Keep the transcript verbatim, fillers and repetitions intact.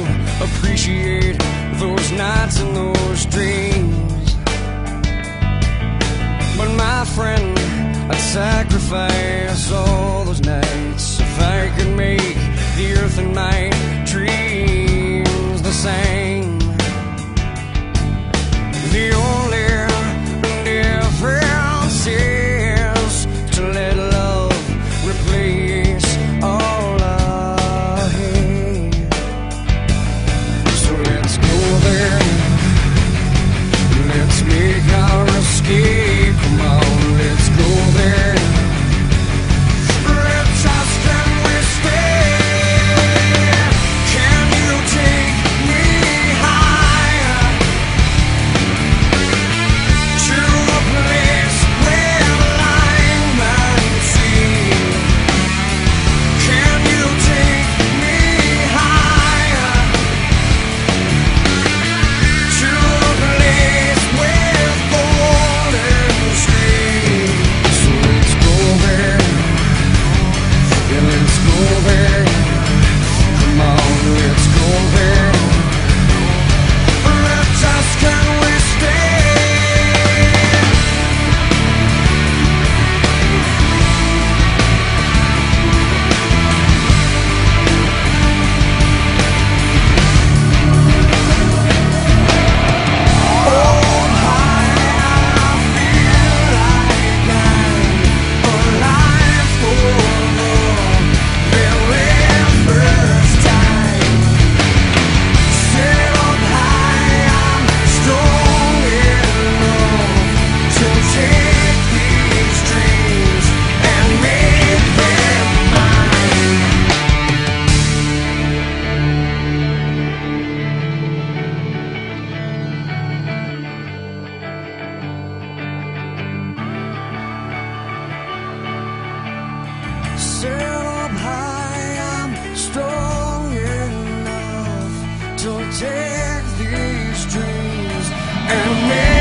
appreciate those nights and those dreams. But my friend, I'd sacrifice all those nights if I could make the earth and my dreams the same. The only difference is to let love replace all I hate. So let's go there, let's make our escape. Come on, let's go there. Let's ask, can we stay? Can you take me higher to a place where the line and sea? Can you take me higher to a place with golden streams? So let's go there, yeah, let's go there. Come on, let's go there. Let's ask, can we stay? Set up high, I'm strong enough to take these dreams and make